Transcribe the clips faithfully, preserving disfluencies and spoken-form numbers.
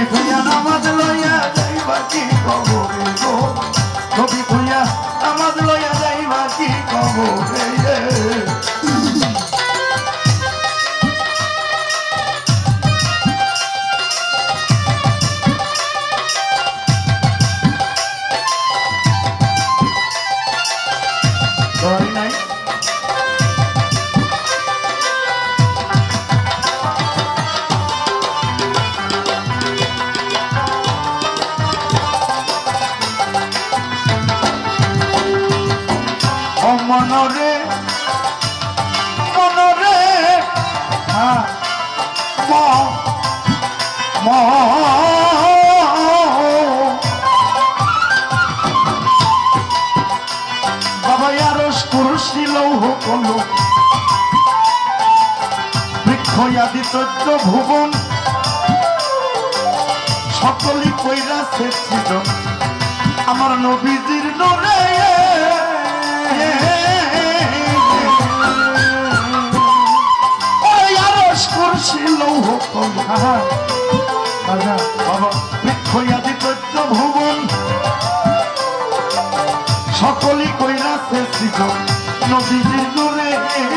খুইয়া নামাজ লইয়া যাইবা কি কবরে গো নবী খুইয়া নামাজ লইয়া যাইবা কি কবরে মনরে মনরে ম ম বাবা আরশ কুরসি লৌহ কলম বৃক্ষ আদি চোদ্দ ভুবন সকলই কইরাছে সৃজন আমার নবীজির নূরে ভুবন সকলই কইরাছে সৃজন নবীজির নূরে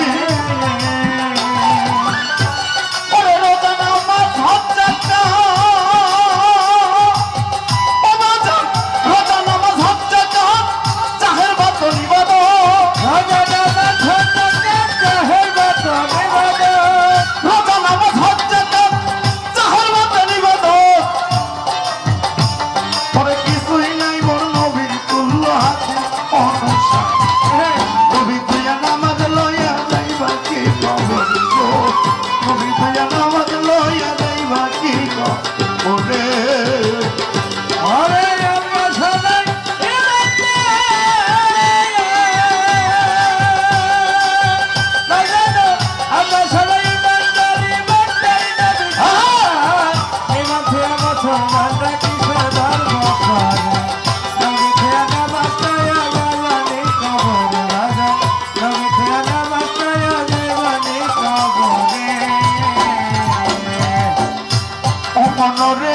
মনরে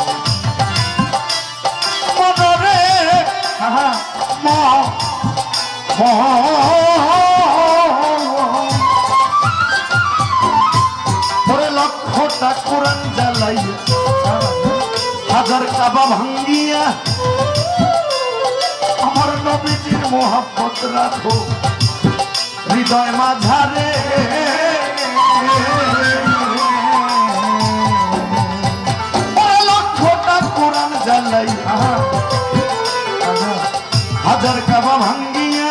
মনরে ম পরে লক্ষটা কোরআন জ্বালাইয়া হাজার কাবা ভাঙ্গিয়া আমার নবীজির মোহাব্বত রাখো হৃদয় মাঝারে হাজার কাবা ভাঙ্গিয়া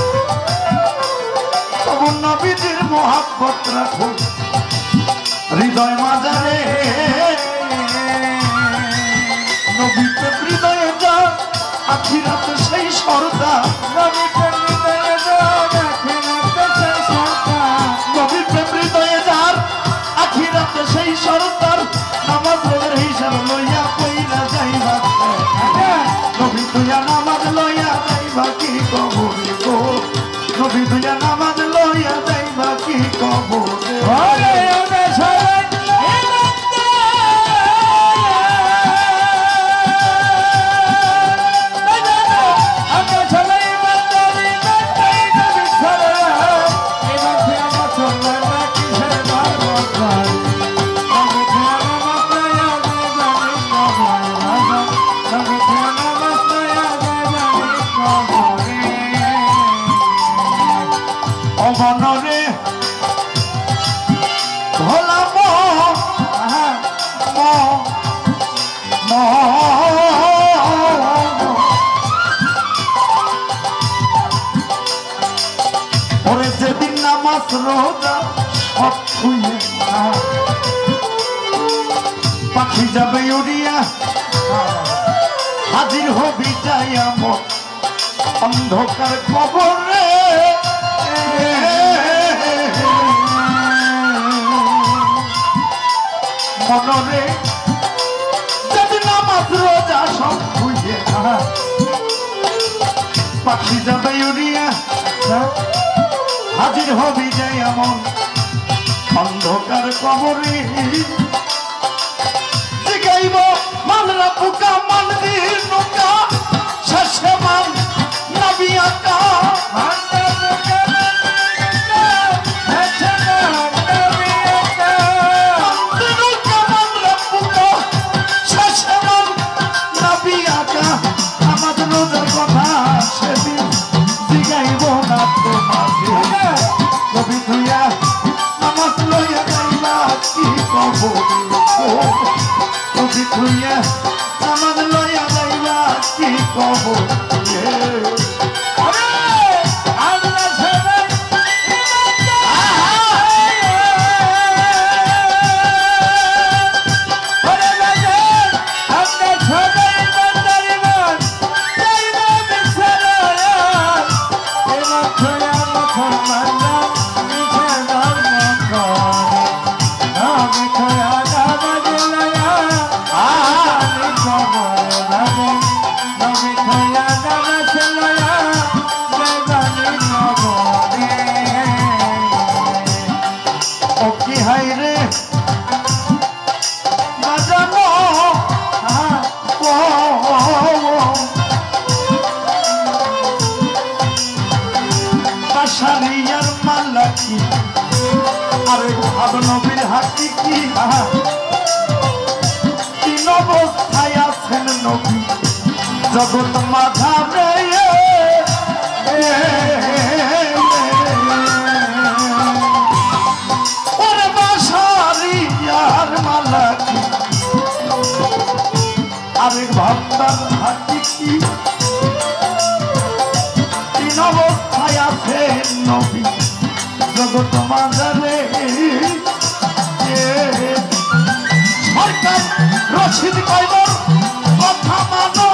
তবু নবীজির মোহাব্বত রাখো হৃদয় মাঝারে নবীতে হৃদয়ে যা আখিরাতে সেই সরদার নবীতে হৃদয়ে যা আখিরাতে সেই সরদার নবীতে হৃদয়ে যার আখিরাতে সেই সরদার নামাজ রোজার হিসাব লইয়া কইরা যাইবা নবী তুইয়া নামাজ লইয়া যাইবা কি কবরে গো নবী তুইয়া নামাজ লইয়া যাইবা কি কবরে ওরে ওরে সবাই মনরে ভোলা ওরে যেদিন নামাজ রোজা সব খুঁজে পাখি যাবে উড়িয়া হাজির হবি যাই আমার অন্ধকার কবরে মনরে যদি নামাজ রোজা সব খুঁজে পাখি যাবে উড়িয়া হাজির হবি যাই এমন অন্ধকার কবরে জিগাইব তুইয়া আমার লয়া যাইবা কি কব নবীর হাকি কি তিন অবস্থায় আছেন নবী জগৎ মাঝারে ওরে বাসারিয়ার মালাকি আরেক ভক্তার হাকি কি তিন অবস্থায় আছেন নবী জগৎ মাঝারে সরকার রশিদ কইবর কথা মানো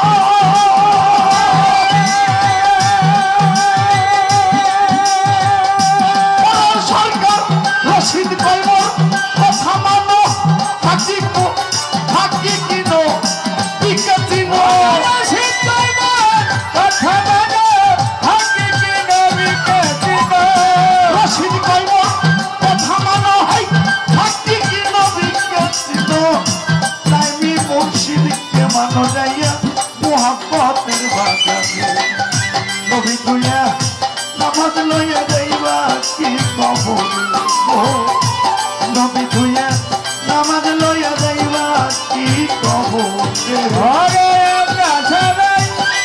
সরকার রশিদ কইবর কথা মানো থাকি থাকি কিনো টিকা চিনো রশিদ কইবর কথা মানো থাকি কিনো টিকা চিনো রশিদ কইবর কথা মানো হাই থাকি কিনো টিকা চিনো তাইমি মুর্শিদকে মানো যাইয়া মুহাব্বতের বাজারে নবী তুইয়া নামাজ লইয়া যাইবা কি কবর নবী তুইয়া নামাজ লইয়া যাইবা কি কবর ঘরে আমরা সবাই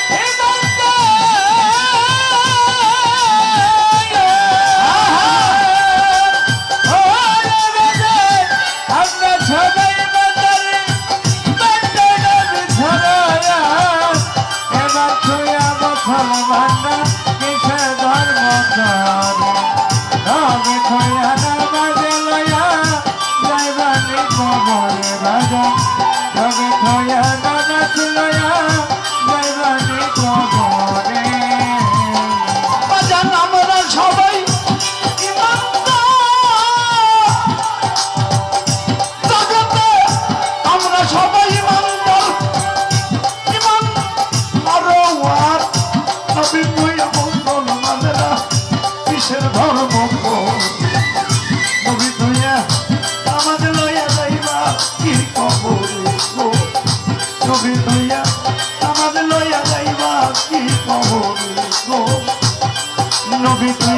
আমরা সবাই নবী